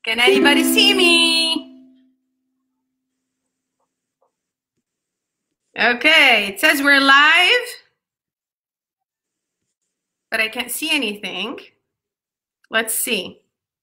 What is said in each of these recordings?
Can anybody see me? Okay, it says we're live, but I can't see anything. Let's see.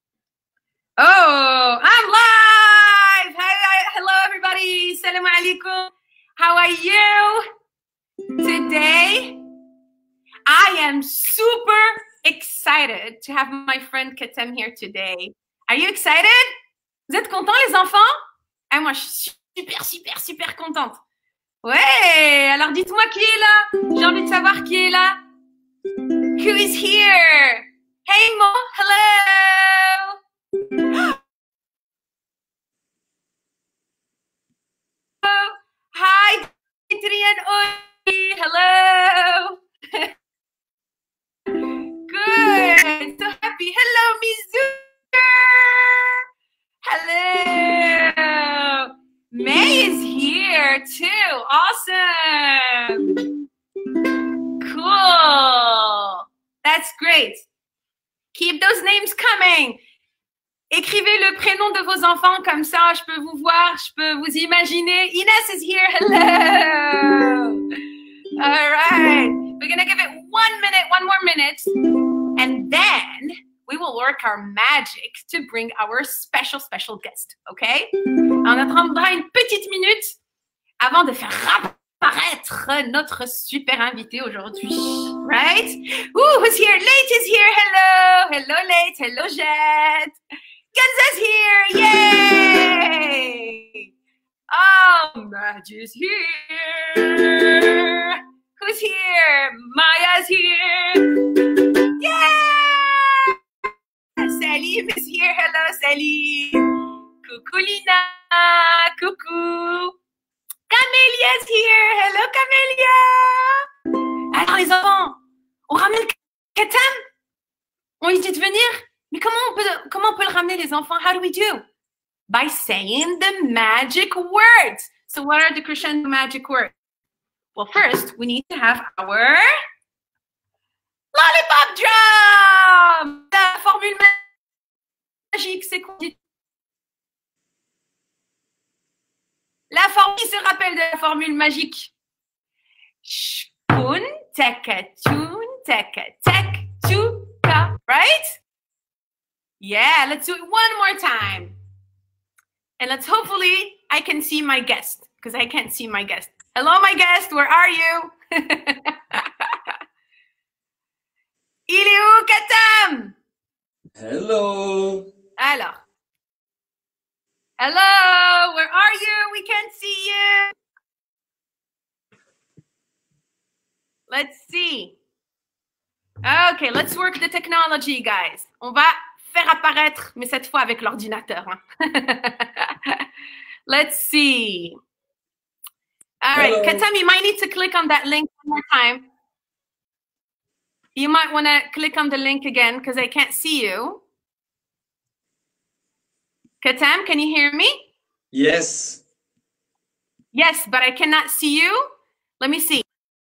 Oh, I'm live! Hello, everybody. Salam alaikum. How are you? Today, I am super excited to have my friend Ketem here today. Are you excited? Vous êtes contents, les enfants? Ah, moi, je suis super contente. Ouais, alors dites-moi qui est là. J'ai envie de savoir qui est là. Who is here? Hey, Mo, hello. Hi, Adrian Oi, hello. Good, so happy. Hello, Mizu. Hello. May is here too. Awesome. Cool. That's great. Keep those names coming. Écrivez le prénom de vos enfants, comme ça je peux vous voir, je peux vous imaginer. Ines is here. Hello. All right. We're going to give it 1 minute, one more minute. And then we will work our magic to bring our special guest. OK? On attendra une petite minute avant de faire apparaître notre super invité aujourd'hui. Right? Ooh, who's here? Late is here. Hello. Hello, Late. Hello, Jet. Genza's here. Yay! Oh, Madge is here. Who's here? Maya's here. Yeah! Salim is here. Hello, Salim. Coucou, Lina. Coucou. Camélia's here. Hello, Camélia. Alors, les enfants, on ramène Ketem? On lui dit de venir? Mais comment on peut le ramener, les enfants? How do we do? By saying the magic words. So what are the crescendo magic words? Well, first, we need to have our lollipop drum! La formule magique, c'est quoi? La formule, qui se rappelle de la formule magique? Shpun, teka, tun, teka, tek, tuka, right? Yeah, let's do it one more time. And let's hopefully I can see my guest because I can't see my guest. Hello, my guest. Where are you? Il est où, Ketem? Hello. Alors. Hello, where are you? We can't see you. Let's see. Okay, let's work the technology, guys. On va faire apparaître, mais cette fois avec l'ordinateur. Hein. Let's see. All right, Ketem, you might need to click on that link one more time. You might want to click on the link again because I can't see you. Ketem, can you hear me? Yes. Yes, but I cannot see you. Let me see.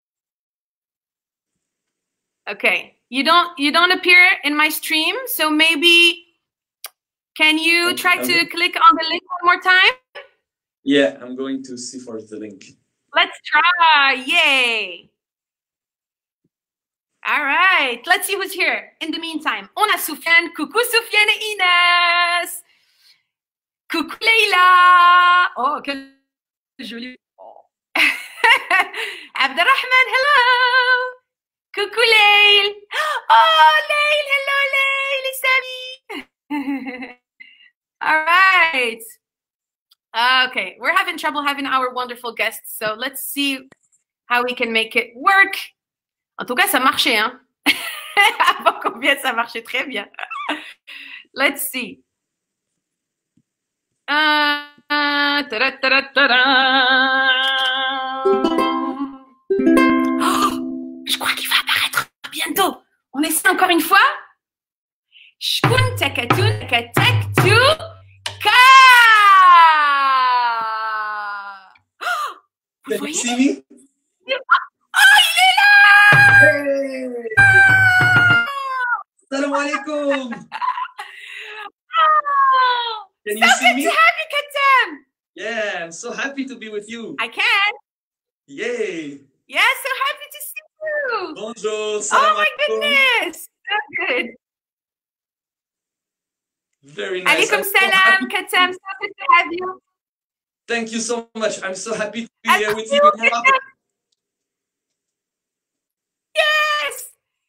Okay. You don't appear in my stream, so maybe can you try to click on the link one more time? Yeah, I'm going to see for the link. Let's try. Yay. All right. Let's see who's here. In the meantime, on a Soufiane. Coucou Soufiane et Inès. Coucou Leila. Oh, quel joli. Oh. Abdelrahman, hello. Coucou Leil. Oh, Leil. Hello, Leil. Salut. All right. Okay. We're having trouble having our wonderful guests. So let's see how we can make it work. En tout cas, ça marchait, hein? Avant qu'on vienne, ça marchait très bien. Let's see. Je crois qu'il va apparaître bientôt. On essaie encore une fois. Shkun tekatun tekatek tu ka. Vous voyez? Oh, il est là! Hey! Salam alaikum! Can you see me? Happy Katem! Yeah, I'm so happy to be with you. I can. Yay! Yeah, so happy to see you. Bonjour, Oh salam my alaikum. goodness. So good. Very nice. Alaikum I'm so salam, happy. Katem. So good to have you. Thank you so much. I'm so happy to be And here with you in Morocco. Yes.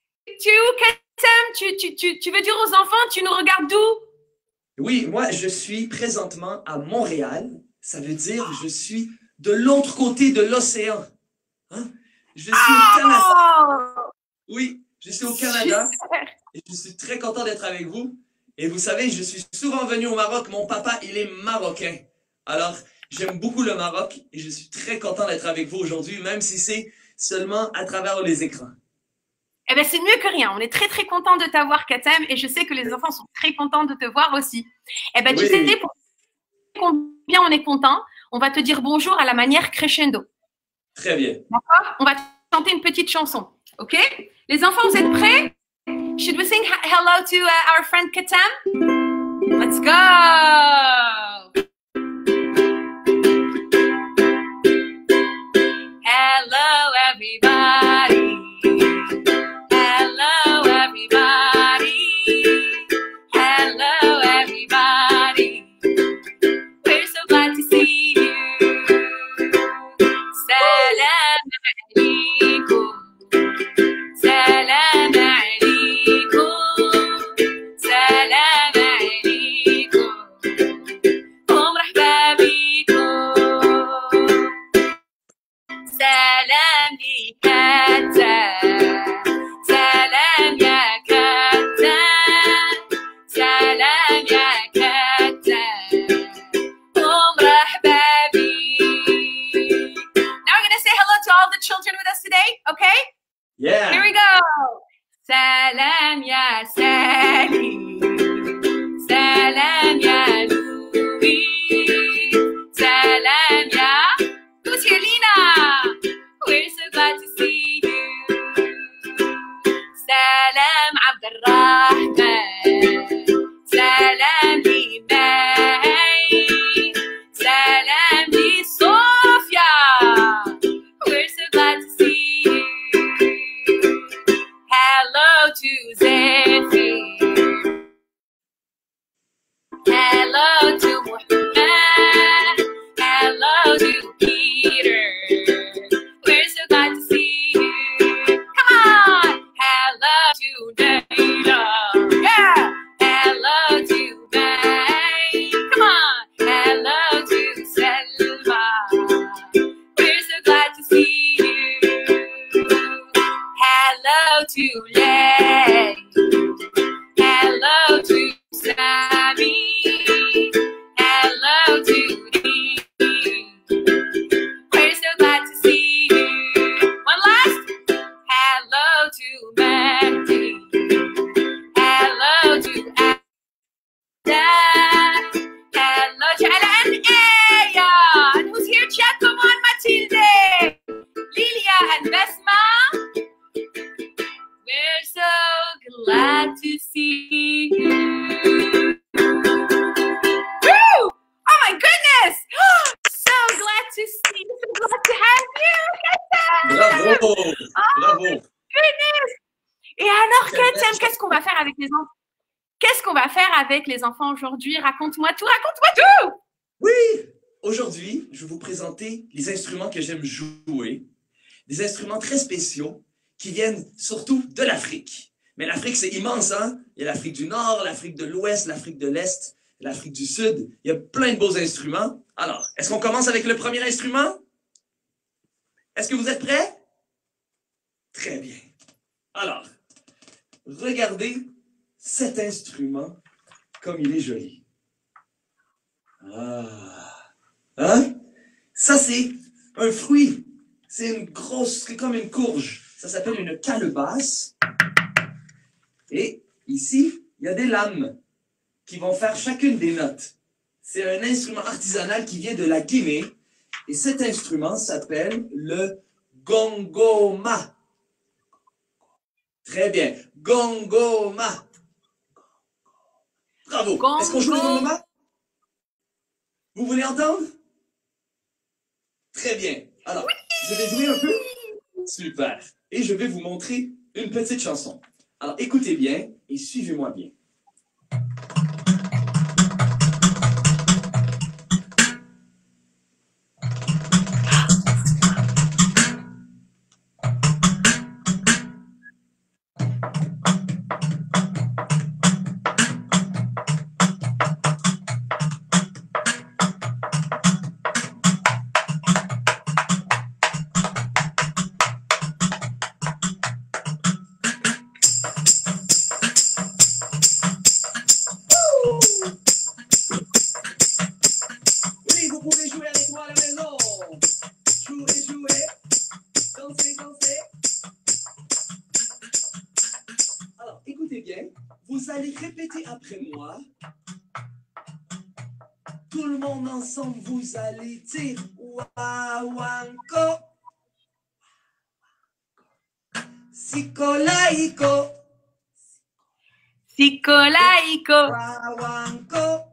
Katem, tu veux dire aux enfants, tu nous regardes d'où? Oui, moi, je suis présentement à Montréal. Ça veut dire je suis de l'autre côté de l'océan. Hein? Je suis au Canada. Oh, Oui, je suis au Canada super. et je suis très content d'être avec vous. Et vous savez, je suis souvent venu au Maroc. Mon papa, il est marocain. Alors, j'aime beaucoup le Maroc et je suis très content d'être avec vous aujourd'hui, même si c'est seulement à travers les écrans. Eh bien, c'est mieux que rien. On est très, très content de t'avoir, Katem, et je sais que les enfants sont très contents de te voir aussi. Eh bien, tu sais, pour combien on est content, on va te dire bonjour à la manière crescendo. Très bien. D'accord? On va chanter une petite chanson. OK? Les enfants, vous êtes prêts? Should we sing hello to our friend Katem? Let's go! Hello, everybody. Hello, everybody. Hello, everybody. We're so glad to see you. Salam alaikum. Salam alaikum. Salam alaikum. ومرحبا بكم. سلام لكتا. سلام يا كتا. سلام يا كتا. ومرحبا بك. Now we're going to say hello to all the children with us today, okay? Yeah. Here we go. Salam ya Sally. Salam ya Louis. Salam ya. Who's here, Lina? We're so glad to see you. Salam Abdurrahman. Salam li May. Salam li Sofia. We're so glad to see you. Hello to Zephyr. Hello to Muhammad. Hello to Peter. We're so glad to see you. Come on. Hello to Naila. Yeah. Hello to May. Come on. Hello to Selma. We're so glad to see you. Hello to Larry. Hello to Sammy. Hello to Dee. We're so glad to see you. One last. Hello to Mandy. Hello to Ada. Hello to Ella and Aya. And who's here, chat? Come on, Matilde. Lilia and Besma. We're so glad to see you. Woo! Oh my goodness! So glad to see you. So glad to have you. Bravo. Bravo. Goodness! Et alors, Quelle Katem, belle qu'est-ce qu'on va faire avec les enfants? Qu'est-ce qu'on va faire avec les enfants aujourd'hui? Raconte-moi tout, raconte-moi tout! Oui. Aujourd'hui, je vais vous présenter les instruments que j'aime jouer. Des instruments très spéciaux qui viennent surtout de l'Afrique. Mais l'Afrique, c'est immense, hein? Il y a l'Afrique du Nord, l'Afrique de l'Ouest, l'Afrique de l'Est, l'Afrique du Sud. Il y a plein de beaux instruments. Alors, est-ce qu'on commence avec le premier instrument? Est-ce que vous êtes prêts? Très bien. Alors, regardez cet instrument comme il est joli. Ah! Hein? Ça, c'est un fruit. C'est une grosse, c'est comme une courge. Ça s'appelle une calebasse. Et ici, il y a des lames qui vont faire chacune des notes. C'est un instrument artisanal qui vient de la Guinée. Et cet instrument s'appelle le gongoma. Très bien. Gongoma. Bravo. Est-ce qu'on joue le gongoma? Vous voulez entendre? Très bien. Alors, je vais jouer un peu. Super. Et je vais vous montrer une petite chanson. Alors, écoutez bien et suivez-moi bien. Oui, vous pouvez jouer avec moi à la maison. Jouer, jouer. Danser, danser. Alors, écoutez bien. Vous allez répéter après moi. Tout le monde ensemble, vous allez dire Wawanko. Sikolaiko. Sikolaiko. Wawanko.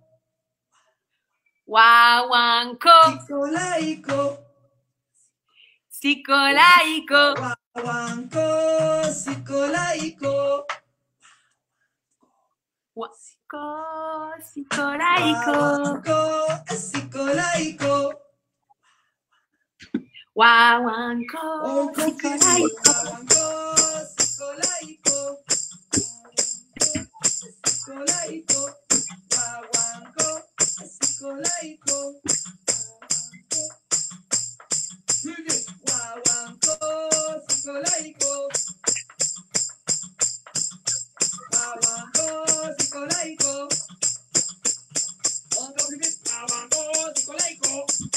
Wawanko. Sikolaiko. Sikolaiko. Wawanko. Sikolaiko. Wawanko. Sikolaiko. Wawanko. Sikolaiko. Wawanko. On continue. Sikolaiko. Wawanko. Sikolaiko. Sikolaiko. Wawanko. Sikolaiko. Plus vite. Wawanko. Sikolaiko. Wawanko. Sikolaiko. Encore plus vite. Wawanko. Sikolaiko.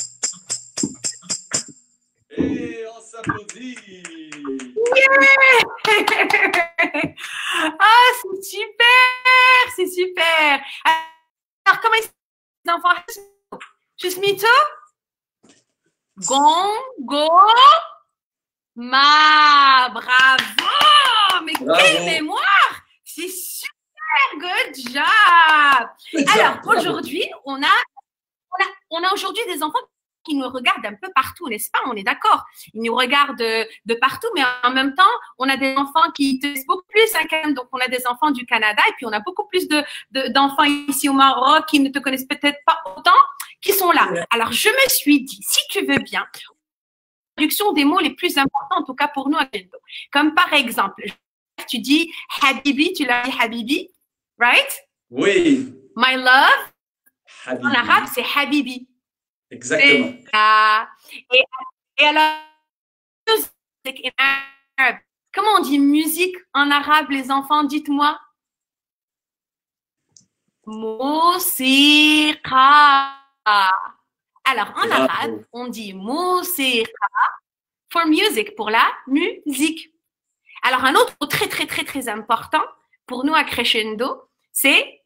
Et on s'applaudit. Yeah! Ah, c'est super! C'est super! Alors, comment ils les enfants? Just me too? Gon, go, ma, bravo! Mais Bravo. quelle mémoire! C'est super! Good job! Alors, aujourd'hui, on a aujourd'hui des enfants qui nous regardent un peu partout, n'est-ce pas? On est d'accord. Ils nous regardent de partout, mais en même temps, on a des enfants qui te disent beaucoup plus, hein, quand même. Donc, on a des enfants du Canada et puis on a beaucoup plus d'enfants ici au Maroc qui ne te connaissent peut-être pas autant, qui sont là. Alors, je me suis dit, si tu veux bien, traduction des mots les plus importants, en tout cas pour nous à Gendo. Comme par exemple, tu dis Habibi, tu l'as dit Habibi, right? Oui. My love, Habibi. en arabe, c'est Habibi. Exactement. Et alors, music in Arab. Comment on dit musique en arabe, les enfants? Dites-moi. Musiqa. Alors, en Bravo. arabe, on dit musiqa for music, pour la musique. Alors, un autre mot très, très, très, très important pour nous à Crescendo, c'est...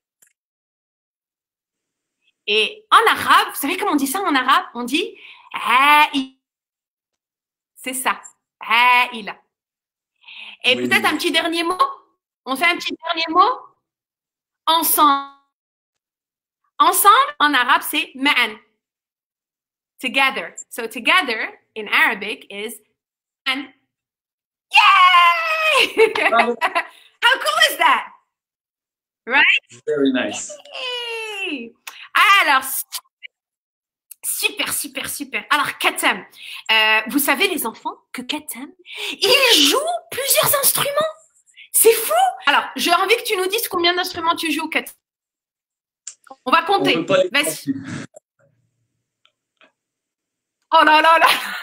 Et en arabe, vous savez comment on dit ça en arabe? On dit Haï. C'est ça. Haïla. Et Oui. peut-être un petit dernier mot? On fait un petit dernier mot? Ensemble. Ensemble, en arabe, c'est ma'an. Together. So together, in Arabic, is man. Yay! Bravo. How cool is that? Right? Very nice. Yay! Alors, super, super, super. Alors, Katem, vous savez les enfants que Katem, il joue plusieurs instruments. C'est fou. Alors, j'ai envie que tu nous dises combien d'instruments tu joues, Katem. On va compter. On peut pas les Vas-y. Oh là là là.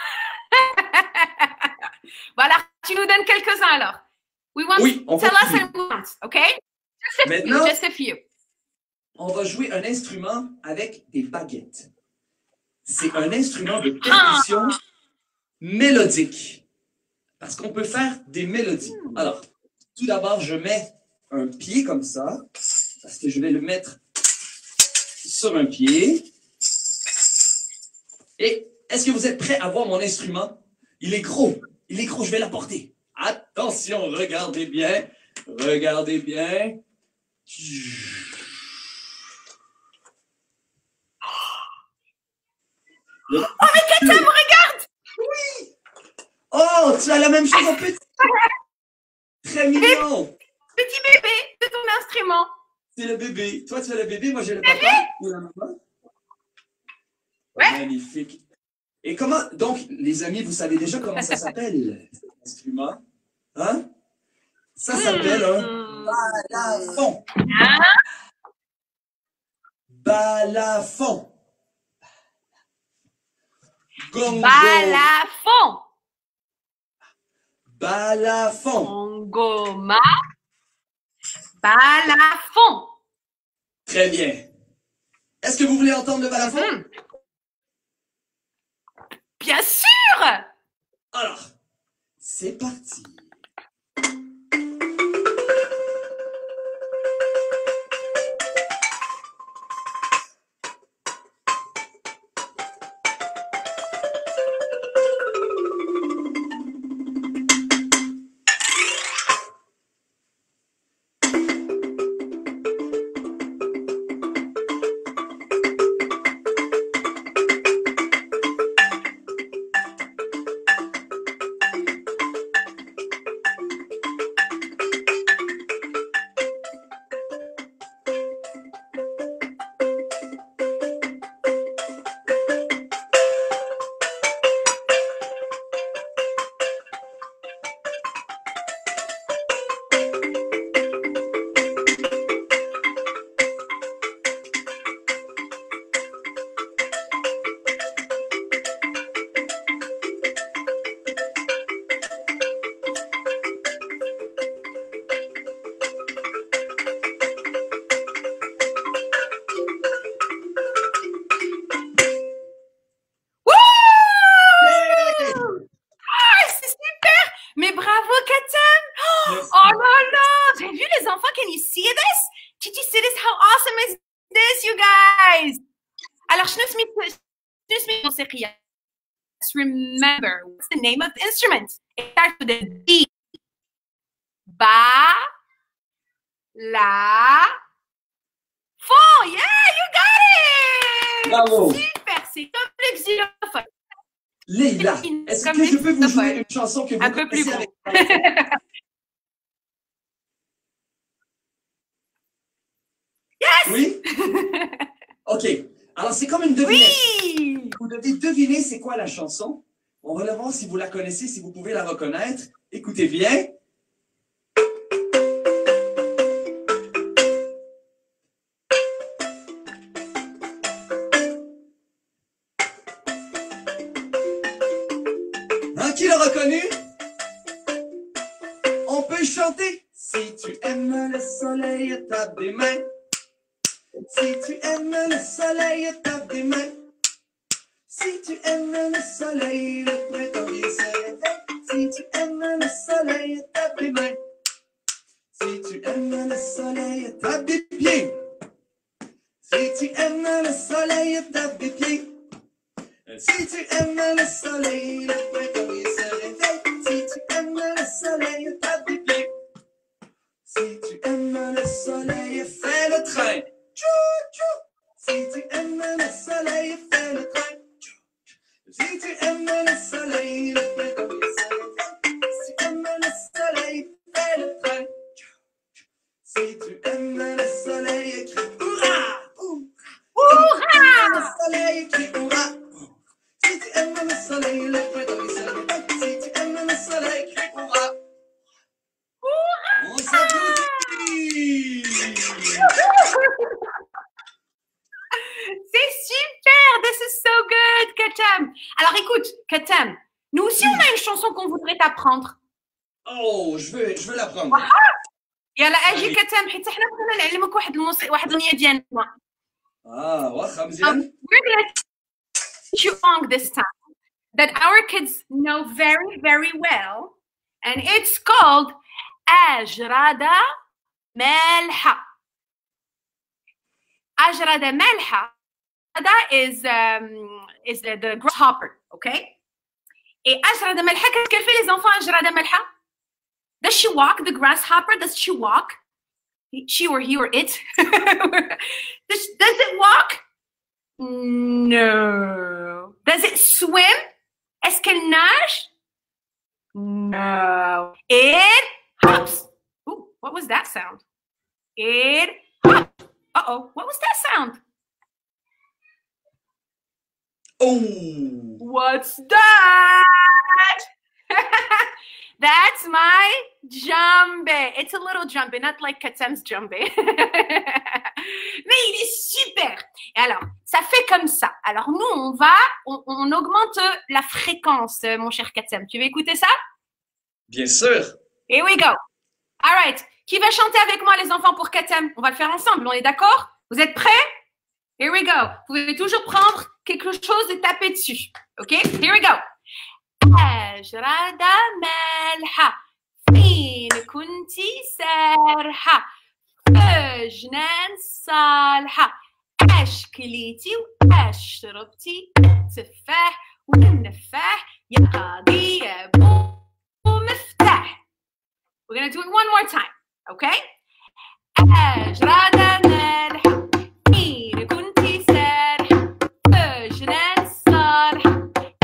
Voilà, tu nous donnes quelques-uns alors. Oui, on tell us continue. and we want, okay? Just a Maintenant, few, just a few. on va jouer un instrument avec des baguettes. C'est un instrument de percussion mélodique. Parce qu'on peut faire des mélodies. Alors, tout d'abord, je mets un pied comme ça. Parce que je vais le mettre sur un pied. Et est-ce que vous êtes prêts à voir mon instrument? Il est gros. Il est gros, je vais l'apporter. Attention, regardez bien. Regardez bien. Oh, mais Katam, regarde! Oh, tu as la même chose en petit. Très mignon. Petit bébé de ton instrument. C'est le bébé. Toi, tu as le bébé, moi, j'ai le papa ou la maman. Ouais. Magnifique. Et comment, donc, les amis, vous savez déjà comment ça s'appelle, cet instrument? Hein? Ça s'appelle un balafon. Hein? Balafon. Gongo. Balafon. Balafon. Ngoma. Balafon. Très bien. Est-ce que vous voulez entendre le balafon? Bien sûr! Alors, c'est parti. Mais bravo, Katam! Oh là là! Vous avez vu les enfants? Can you see this? Did you see this? How awesome is this, you guys? Alors, شنو موسيقية? Let's remember, what's the name of the instrument? It starts with a D. Ba, la, fon. Yeah, you got it! Bravo! Super, c'est comme le xylophone. Leïla, est-ce que je peux vous jouer une chanson que vous connaissez avec Yes! Oui? OK. Alors, c'est comme une devinette. Oui! Vous devez deviner c'est quoi la chanson. On va voir si vous la connaissez, si vous pouvez la reconnaître. Écoutez bien. Qui l'a reconnu? On peut chanter. Si tu aimes le soleil, tape des mains. Si tu aimes le soleil, tape des mains. Si tu aimes le soleil, le printemps vient se réveille. Si tu aimes le soleil, tape des mains. Si tu aimes le soleil, tape des pieds. Si tu aimes le soleil, tape des pieds. Si tu aimes le soleil, le printemps vient se réveille. Si tu aimes le soleil, tape des pieds. Si tu aimes le soleil, fais le train. Tchou-tchou. Si tu aimes le soleil, fais le train. Si tu aimes le soleil, le printemps vient se réveille. Si tu aimes le soleil, fais le train. Si tu aimes le soleil, crie hurrah! Hurrah! Le soleil, crie hurrah! Si tu aimes le soleil, le printemps vient se réveille. Si tu aimes le soleil, crie hurrah! On s'applaudit! C'est super! This is so good, Katam! Alors écoute, Katam, nous aussi on a une chanson qu'on voudrait t'apprendre. Oh, je veux l'apprendre. يلا اجي كتم حيت احنا بغينا نعلمك واحد الأغنية ديالنا. واخا مزيان. We're gonna teach you a song this time that our kids know very, very well, and it's called أجردة مالحة. أجردة مالحة. That is the grasshopper, okay? Et أجردة مالحة, qu'est-ce qu'elle fait les enfants أجردة مالحة? Does she walk, the grasshopper? Does she walk? She or he or it? does it walk? No. Does Does it swim? Est-ce qu'elle nage? No. It hops. Ooh, what was that sound? It hops. Uh-oh, what was that sound? Oh! What's that? That's my djembé. It's a little djembé, not like Katem's djembé. Mais il est super. Et alors, ça fait comme ça. Alors, nous, on augmente la fréquence, mon cher Katem. Tu veux écouter ça? Bien sûr. Here we go. All right. Qui va chanter avec moi, les enfants, pour Katem? On va le faire ensemble. On est d'accord? Vous êtes prêts? Here we go. Vous pouvez toujours prendre quelque chose et taper dessus. OK? Here we go. أجرد ملحة فين كنتي سارحة فجنان صالحة أشكليتي وأشربتي تفاح والنفاح يا قاضي يا أبو مفتاح. We're gonna do it one more time, okay? أجرد ملحة فين كنتي سارحة فجنان صالحة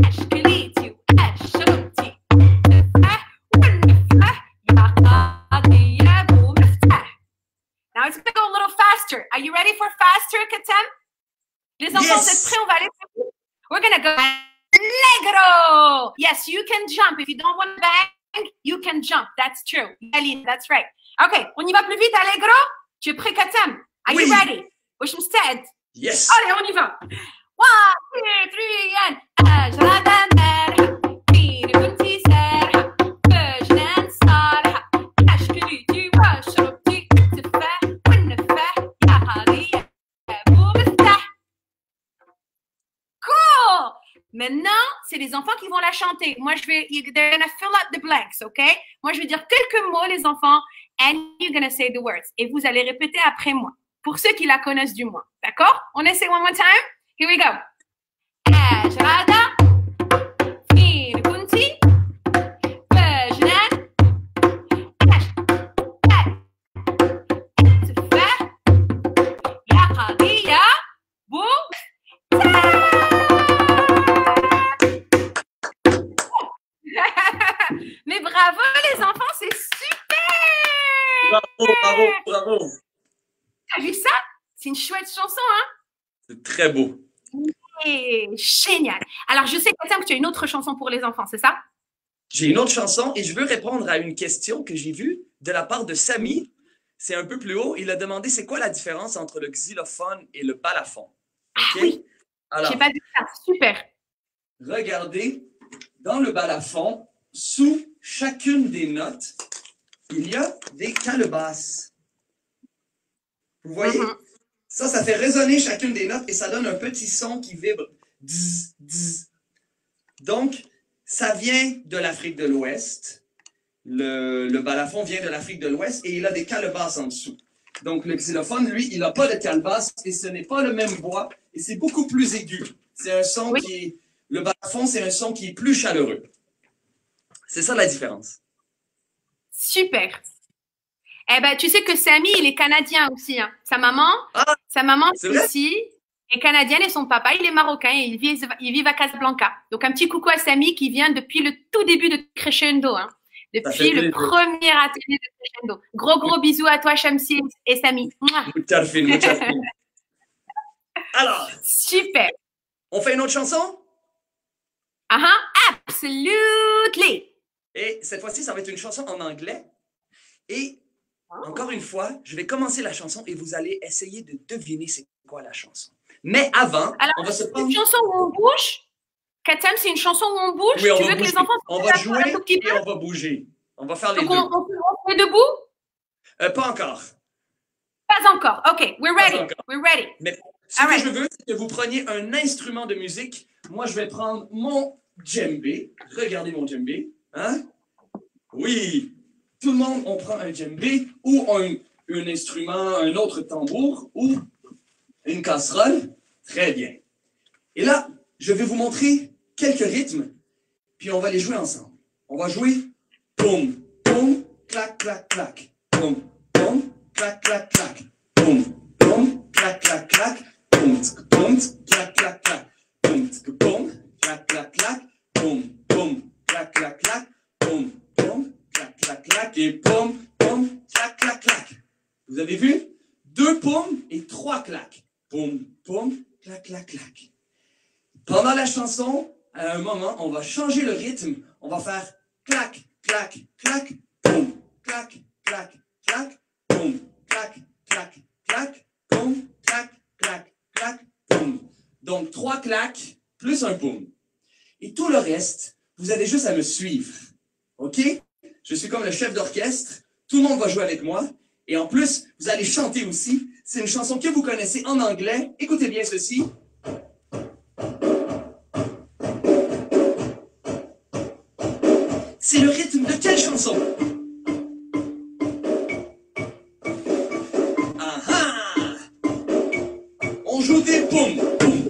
Now it's going to go a little faster. Are you ready for faster, Katem? Les enfants, vous êtes prêts? On va aller. We're going to go allegro. Yes, you can jump. If you don't want to bang, you can jump. That's true. Yaline, that's right. Okay, on y va plus vite, allegro? Tu es prêt, Katem? Are you ready? Wish مستعد? Yes. Allez, on y va. 1, 2, 3, and أجرد ملحة فين كنتي سارحة فجنان صالحة أشكليتي وأشربتي تفاح والنفاح يا قاضية أبو مفتاح. Cool. Maintenant, c'est les enfants qui vont la chanter. Moi, they're gonna fill up the blanks, okay? Moi, je vais dire quelques mots, les enfants, and you're gonna say the words. Et vous allez répéter après moi, pour ceux qui la connaissent du moins. D'accord? On essaie one more time? Here we go. أجرد فين كنتي فجنان تفاح يا قاضية بو. Mais bravo les enfants, c'est super! Bravo, bravo, bravo. T'as vu ça? C'est une chouette chanson, hein? C'est très beau. Et génial. Alors, je sais que tu as une autre chanson pour les enfants, c'est ça? J'ai une autre chanson et je veux répondre à une question que j'ai vue de la part de Samy. C'est un peu plus haut. Il a demandé c'est quoi la différence entre le xylophone et le balafon. Ah oui. Alors, j'ai pas vu ça. Super. Regardez, dans le balafon, sous chacune des notes, il y a des calebasses. Vous voyez? Ça fait résonner chacune des notes et ça donne un petit son qui vibre. Dzz, dzz. Donc, ça vient de l'Afrique de l'Ouest. Le balafon vient de l'Afrique de l'Ouest et il a des calebasses en dessous. Donc, le xylophone, lui, il n'a pas de calebasse et ce n'est pas le même bois et c'est beaucoup plus aigu. C'est un son qui est... Le balafon, c'est un son qui est plus chaleureux. C'est ça la différence. Super. Eh ben, tu sais que Samy, il est canadien aussi. Hein. Sa maman ici est canadienne et son papa, il est marocain et ils vivent à Casablanca. Donc, un petit coucou à Samy qui vient depuis le tout début de Crescendo. Hein. Depuis le premier atelier de Crescendo. Gros bisous à toi, Shamsi et Samy. Moutarfine. Alors. Super. On fait une autre chanson? Absolutely. Et cette fois-ci, ça va être une chanson en anglais. Et encore une fois, je vais commencer la chanson et vous allez essayer de deviner c'est quoi la chanson. Mais avant, alors, on va se prendre... une chanson où on bouge? Katem, c'est une chanson où on bouge? Oui, tu veux que les enfants... On va jouer et on va bouger. On va faire les deux. On fait debout? Pas encore. Pas encore. OK, we're ready. We're ready. Mais ce que je veux, c'est que vous preniez un instrument de musique. Moi, je vais prendre mon djembé. Regardez mon djembé. Hein? Oui. Tout le monde, on prend un djembé ou un instrument, un autre tambour ou une casserole. Très bien. Et là, je vais vous montrer quelques rythmes, puis on va les jouer ensemble. On va jouer boum, boum, clac, clac, clac. Boum, boum, clac, clac, clac. Boum, boum, clac, clac, clac. Boum, boum, clac, clac, clac. Boum, boum, clac, poum, clac, clac, clac. Pendant la chanson, à un moment, on va changer le rythme. On va faire clac, clac, clac, poum, clac, clac, clac, poum, clac, clac, clac, poum, clac, clac, clac, poum. Donc, 3 clacs plus un poum. Et tout le reste, vous avez juste à me suivre. OK? Je suis comme le chef d'orchestre. Tout le monde va jouer avec moi. Et en plus, vous allez chanter aussi. C'est une chanson que vous connaissez en anglais. Écoutez bien ceci. C'est le rythme de quelle chanson? Ah ah! On joue des poum, poum.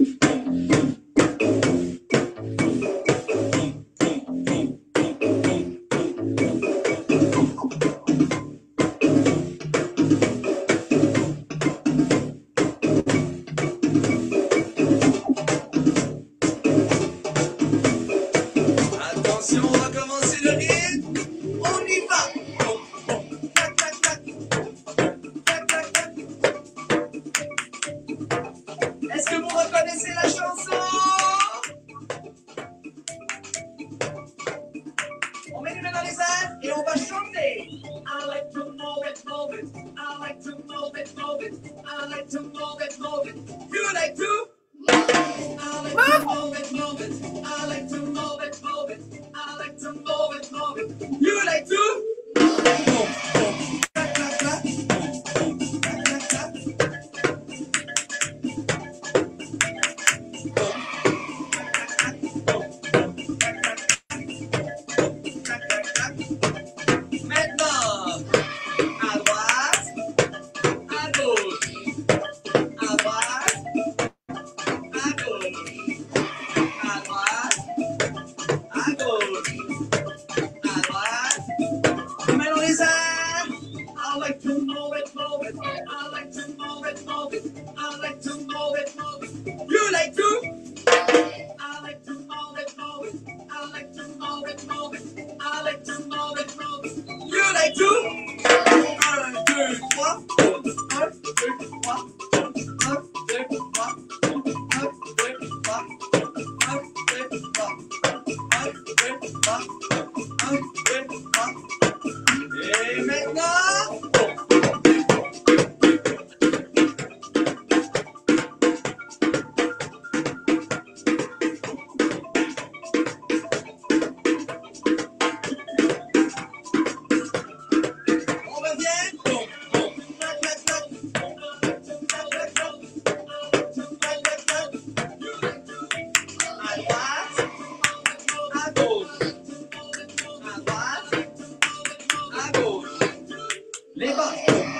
Attention, on va commencer le rythme. On y va. Poum, poum. Tac, tac, tac. Tac, tac, tac. Est-ce que vous reconnaissez la chanson? On met les mains dans les airs et on va chanter. I like to move it, move it. I like to move it, move it. I like to move it, move it. You like to? I like to move it, move it. I like to move it, move it. I like to move it, move it. You like to? Boom, boom. Clap, clap, clap. Boom, boom. Clap, clap, clap. Boom. Maintenant, à droite, à gauche, à droite, à gauche, à droite, à gauche, à droite. Les mains dans les airs. I like to move it, move it. I like to move it, move it. I like to move it, move it. You like to? I like to move it, move it. I like to move it, move it. I like to move it, move it. You like to? 1, 2, 3. 1, 2, 3. 1, 2, 3. 1, 2, 3. 1, 2, 3. 1, 2, 3. 1, 2, 3. Et maintenant? On revient. Boum, boum. Clac, clac, clac. Clac, clac, clac. Clac, clac, clac. À droite. À gauche. À droite. À gauche. Les bas.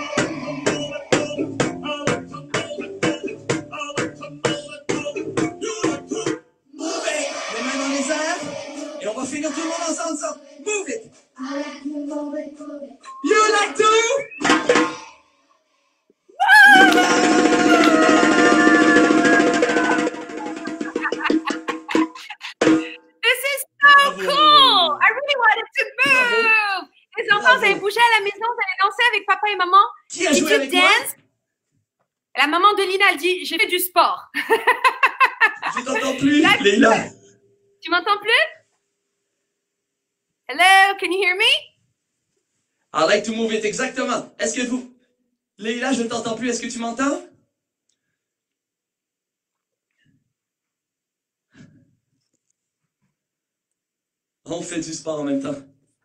Move it. Les mains dans les airs. Et on va finir tout le monde ensemble. Move it. I like to move it, move it. You like to? This is so cool! I really wanted to move! Les enfants, vous allez bouger à la maison, vous allez danser avec papa et maman. Qui a Did joué you avec moi? dance? La maman de Lina, elle dit, j'ai fait du sport. Je t'entends plus, Like- Leïla. Tu m'entends plus? Hello, can you hear me? I like to move it, exactement. Est-ce que vous... Leïla, je ne t'entends plus. Est-ce que tu m'entends? On fait du sport en même temps.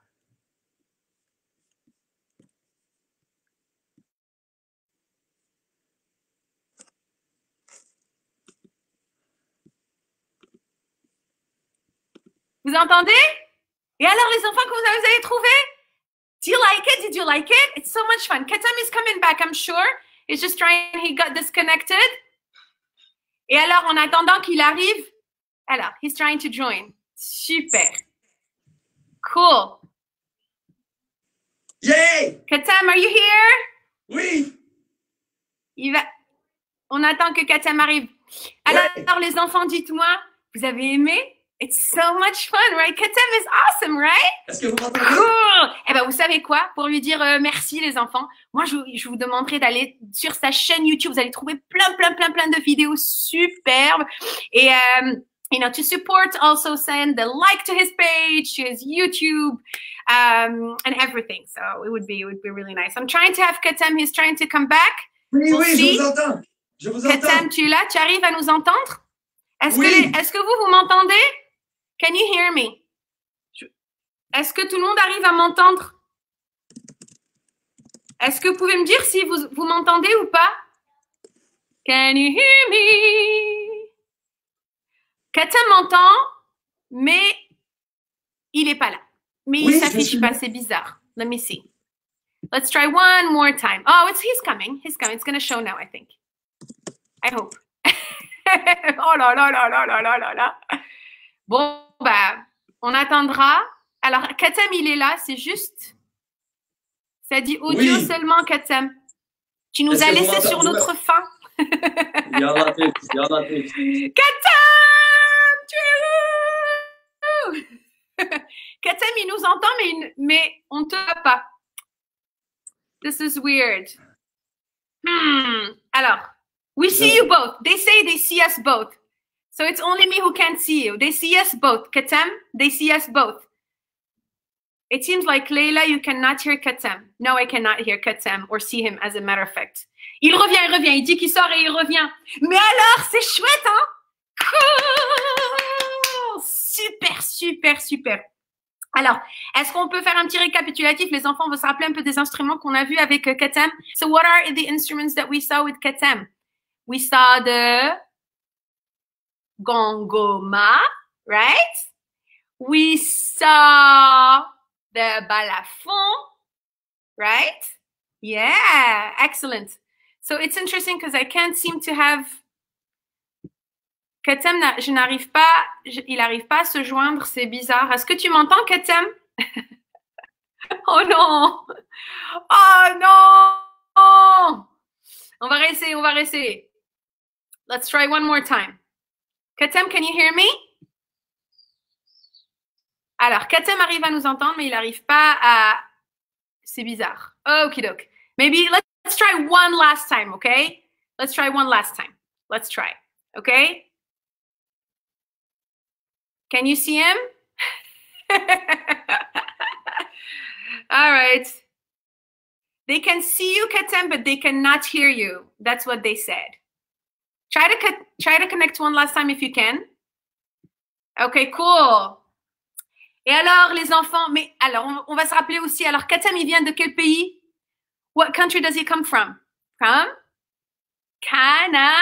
Vous entendez? Et alors, les enfants, comment vous avez trouvé? Do you like it? Did you like it? It's so much fun. Katam is coming back, I'm sure. He's just trying, he got disconnected. Et alors, en attendant qu'il arrive, alors, he's trying to join. Super. Cool. Yay! Katam, are you here? Oui! Il va... On attend que Katam arrive. Alors, Ouais. les enfants, dites-moi, vous avez aimé? It's so much fun, right? Katem is awesome, right? Est-ce que vous m'entendez? Cool! Eh ben, vous savez quoi? Pour lui dire merci, les enfants, moi, je vous demanderai d'aller sur sa chaîne YouTube. Vous allez trouver plein de vidéos superbes. Et, you know, to support, also send a like to his page, to his YouTube, and everything. So it would be really nice. I'm trying to have Katem. He's trying to come back. Oui, We'll oui, see. je vous entends. Je vous entends. Katem, tu es là? Tu arrives à nous entendre? Est-ce Oui. que vous m'entendez? Can you hear me? Est-ce que tout le monde arrive à m'entendre? Est-ce que vous pouvez me dire si vous m'entendez ou pas? Can you hear me? Katem m'entend, mais il n'est pas là. Mais Oui, il s'affiche pas, c'est bizarre. Let me see. Let's try one more time. Oh, he's coming. He's coming. It's going to show now, I think. I hope. Oh là là là là là là là là. Bon, bah, on attendra. Alors, Katem, il est là, c'est juste. Ça dit audio Oui. seulement, Katem. Tu nous Est-ce as que vous laissé sur m'entendez? notre faim. Yalla tête, yalla tête. Katem, tu es où? Katem, il nous entend, mais on ne te voit pas. This is weird. Alors, we see you both. They say they see us both. So it's only me who can't see you. They see us both. Katem, they see us both. It seems like, Leila, you cannot hear Katem. No, I cannot hear Katem or see him, as a matter of fact. Il revient. Il dit qu'il sort et il revient. Mais alors, c'est chouette, hein? Cool! Super. Alors, est-ce qu'on peut faire un petit récapitulatif? Les enfants vont se rappeler un peu des instruments qu'on a vus avec Katem. So what are the instruments that we saw with Katem? We saw the gongoma, right? We saw the balafon, right? Yeah, excellent. So it's interesting because I can't seem to have... Katem, il n'arrive pas à se joindre, c'est bizarre. Est-ce que tu m'entends, Katem? Oh non! Oh non! On va réessayer. Let's try one more time. Katem, can you hear me? Alors, Katem arrive à nous entendre, mais il n'arrive pas à... C'est bizarre. Okidok. Maybe let's try one last time, okay? Let's try one last time. Let's try, okay? Can you see him? All right. They can see you, Katem, but they cannot hear you. That's what they said. Try to connect one last time if you can. Okay, cool. Et alors, les enfants, mais alors, on va se rappeler aussi, alors, Katem, il vient de quel pays? What country does he come from? From Canada.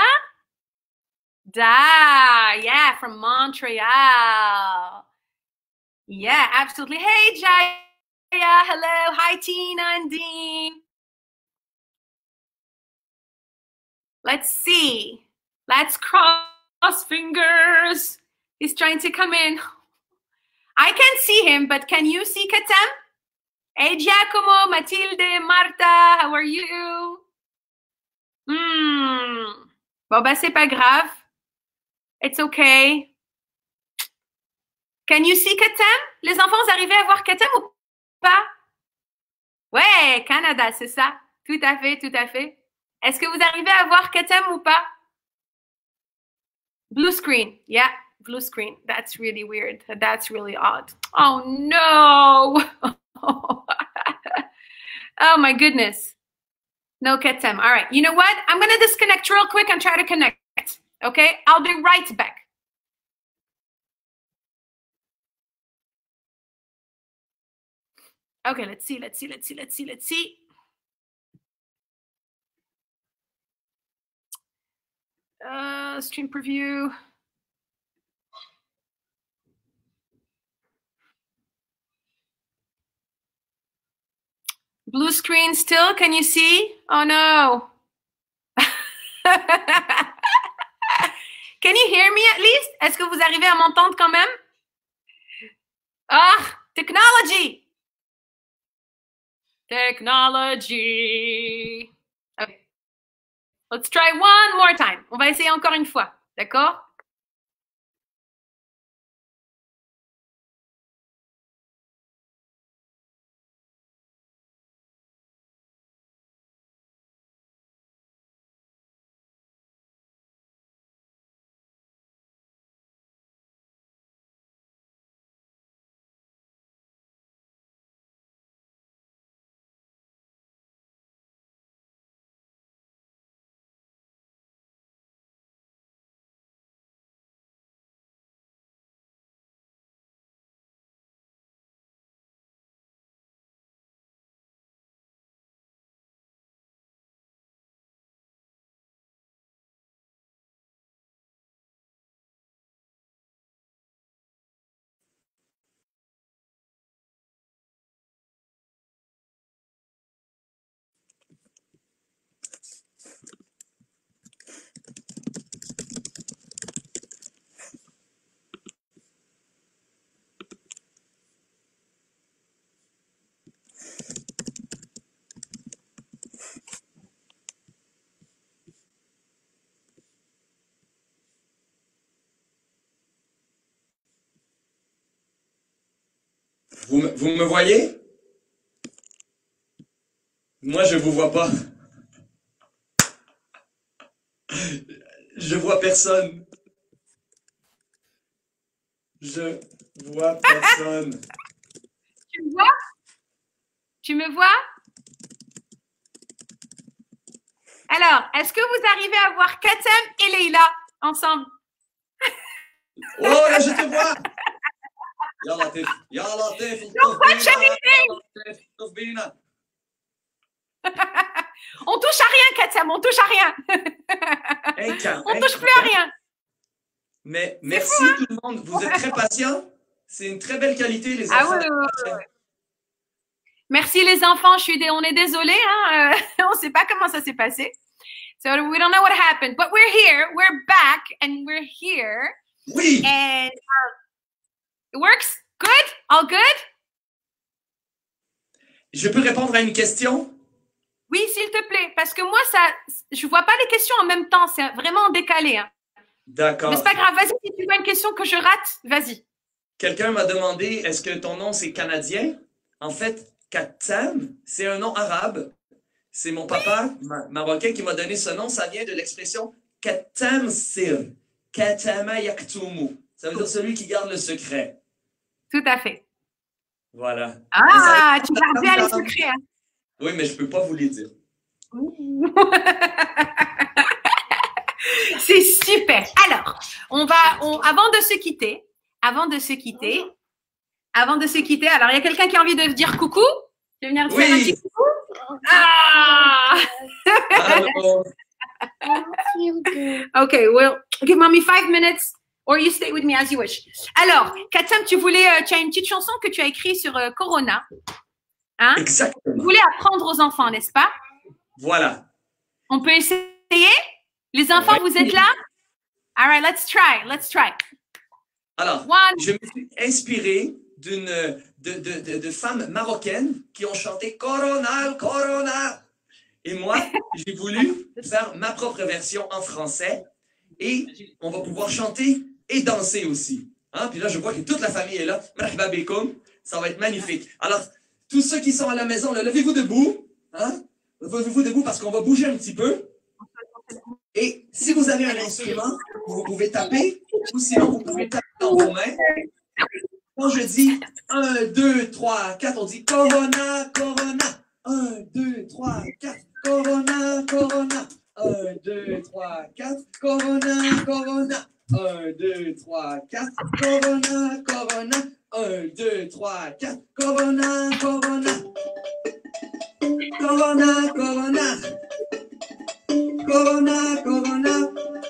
Yeah, from Montreal. Yeah, absolutely. Hey, Jaya. Hello. Hi, Tina and Dean. Let's see. Let's cross fingers. He's trying to come in. I can't see him, but can you see Katem? Hey, Giacomo, Matilde, Marta, how are you? Bon, bah, c'est pas grave. It's okay. Can you see Katem? Les enfants, vous arrivez à voir Katem ou pas? Ouais, Canada, c'est ça. Tout à fait. Est-ce que vous arrivez à voir Katem ou pas? Blue screen. Yeah, blue screen. That's really weird. That's really odd. Oh, no. Oh, my goodness. No Katem. All right. You know what? I'm going to disconnect real quick and try to connect. Okay? I'll be right back. Okay, let's see. Stream preview. Blue screen still, can you see? Oh no. Can you hear me at least? Est-ce que vous arrivez à m'entendre quand même? Ah, technology. Okay. Let's try one more time. On va essayer encore une fois, d'accord? Vous me voyez? Moi, je vous vois pas. Je vois personne. Je vois personne. Tu me vois? Tu me vois? Alors, est-ce que vous arrivez à voir Katem et Leïla ensemble? Oh, là, je te vois! يلا طيف يلا طيف Don't touch anything! طيف بينا. On touche à rien, Katem, on touche à rien. On touche plus à rien. Mais merci fou, hein? tout le monde, vous êtes très patients. C'est une très belle qualité, les Ah enfants. oui. Merci les enfants, on est désolé, hein, on ne sait pas comment ça s'est passé. So we don't know what happened, but we're here, we're back, and we're here. Oui! And it works? Good? All good? Je peux répondre à une question? Oui, s'il te plaît, parce que moi, je ne vois pas les questions en même temps, c'est vraiment en décalé. Hein. D'accord. Mais c'est pas grave, vas-y, si tu vois une question que je rate, vas-y. Quelqu'un m'a demandé, est-ce que ton nom c'est canadien? En fait, Katem, c'est un nom arabe. C'est mon papa marocain qui m'a donné ce nom. Ça vient de l'expression Katem Sir. Katama Yaktumu. Ça veut dire celui qui garde le secret. Tout à fait. Voilà. Ah, tu gardes bien les secrets. Hein. Oui, mais je ne peux pas vous les dire. C'est super. Alors, avant de se quitter, alors il y a quelqu'un qui a envie de dire coucou? Tu veux venir dire un petit coucou? Ah! Alors, Okay, well, give mommy 5 minutes or you stay with me as you wish. Alors, Katem, tu as une petite chanson que tu as écrite sur Corona. Hein? Exactement. Tu voulais apprendre aux enfants, n'est-ce pas? Voilà. On peut essayer? Les enfants, vous êtes là? All right, let's try. Alors, je me suis inspiré de femmes marocaines qui ont chanté Corona, Corona. Et moi, j'ai voulu faire ma propre version en français et on va pouvoir chanter et danser aussi. Hein? Puis là, je vois que toute la famille est là. Marhaba bikoum. Ça va être magnifique. Alors, tous ceux qui sont à la maison, là, levez-vous debout. Hein? Levez-vous debout parce qu'on va bouger un petit peu. Et si vous avez un instrument, vous pouvez taper ou sinon vous pouvez taper dans vos mains. Quand je dis 1, 2, 3, 4, on dit Corona, Corona. 1, 2, 3, 4, Corona, Corona. 1, 2, 3, 4, Corona, Corona. 1, 2, 3, 4, Corona, Corona. 1, 2, 3, 4, Corona, Corona. Corona, Corona. Corona, Corona.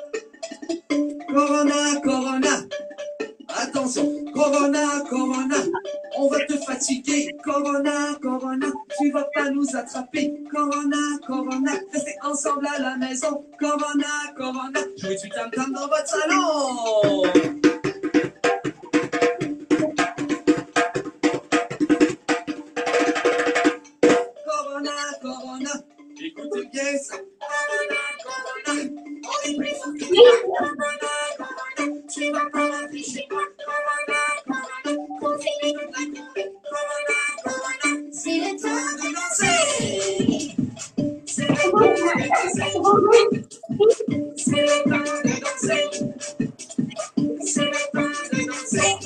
Corona, Corona. Attention, Corona, Corona. On va te fatiguer. Corona, Corona. Tu vas pas nous attraper. Corona, Corona. Restez ensemble à la maison. Corona, Corona. Jouez du tam-tam dans votre salon. Corona, Corona. Écoutez bien ça. Corona, Corona. On est plus fort que toi. Corona, Corona. Tu vas pas m'afficher. Corona, Corona. Confiné toute la journée. Corona, Corona. C'est le temps de danser. C'est le temps de danser. C'est le temps de danser. C'est le temps de danser.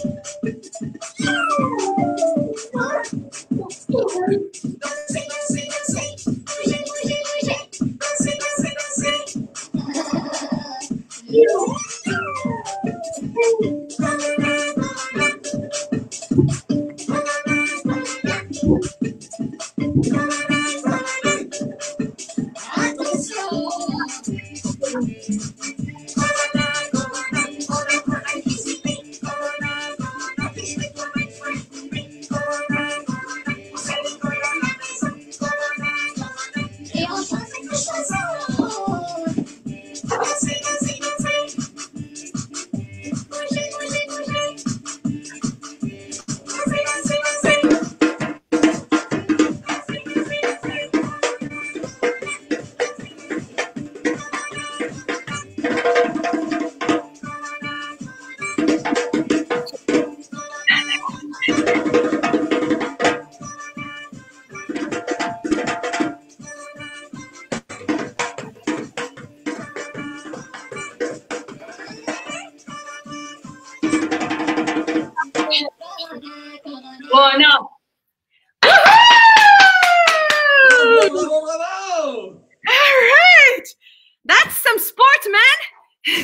Danser, danser, danser. Bouger, bouger, bouger. Danser, danser, danser. Corona, Corona. Attention! Corona, Corona. Oh non. Bravo, bravo, bravo! All right. That's some sport, man.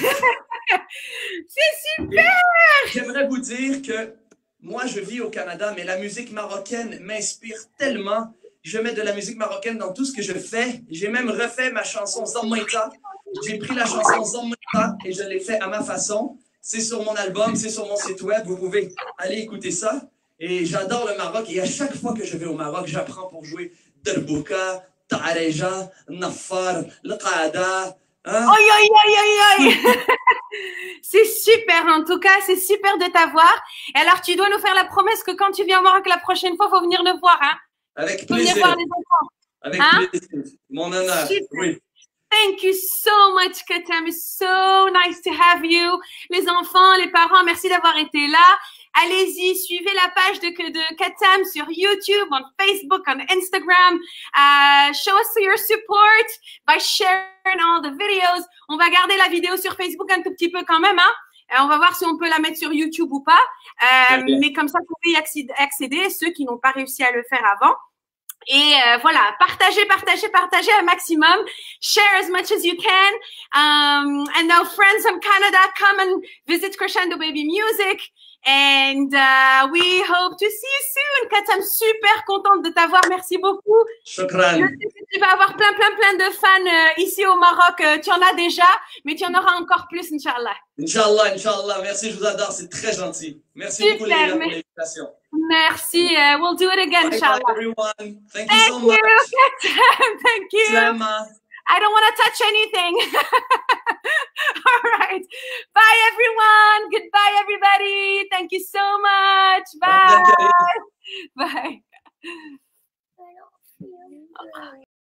C'est super. J'aimerais vous dire que moi, je vis au Canada, mais la musique marocaine m'inspire tellement. Je mets de la musique marocaine dans tout ce que je fais. J'ai même refait ma chanson Zammaïta. J'ai pris la chanson Zammaïta et je l'ai fait à ma façon. C'est sur mon album, c'est sur mon site web. Vous pouvez aller écouter ça. Et j'adore le Maroc. Et à chaque fois que je vais au Maroc, j'apprends pour jouer Derbouka, Ta'areja, Nafar, le Qaada. Hein? Oi, oi, oi, oi, oi. C'est super, en tout cas, c'est super de t'avoir. Et alors, tu dois nous faire la promesse que quand tu viens au Maroc la prochaine fois, il faut venir nous voir, hein? Avec Faut venir plaisir. voir les enfants. Avec Hein? plaisir. Mon honneur. Super. Oui. Thank you so much, Katam. It's so nice to have you. Les enfants, les parents, merci d'avoir été là. Allez-y, suivez la page de Katam sur YouTube, on Facebook, on Instagram. Show us your support by sharing all the videos. On va garder la vidéo sur Facebook un tout petit peu quand même, hein. On va voir si on peut la mettre sur YouTube ou pas. Mais comme ça, vous pouvez y accéder, ceux qui n'ont pas réussi à le faire avant. Et voilà, partagez un maximum. Share as much as you can. And now friends from Canada, come and visit Crescendo Baby Music. And we hope to see you soon. Katam, super contente de t'avoir. Merci beaucoup. Shukran. Je sais que tu vas avoir plein de fans ici au Maroc. Tu en as déjà, mais tu en auras encore plus, Inch'Allah. Inch'Allah, Inch'Allah. Merci, je vous adore. C'est très gentil. Merci Super, beaucoup, Léla, pour mais- l'invitation. Merci. We'll do it again, Bye, Inch'Allah. bye, everyone. Thank you Thank so you, much. Katam. Thank you. Slama. I don't want to touch anything. All right. Bye, everyone. Goodbye, everybody. Thank you so much. Bye. Ramadan Kareem. Bye.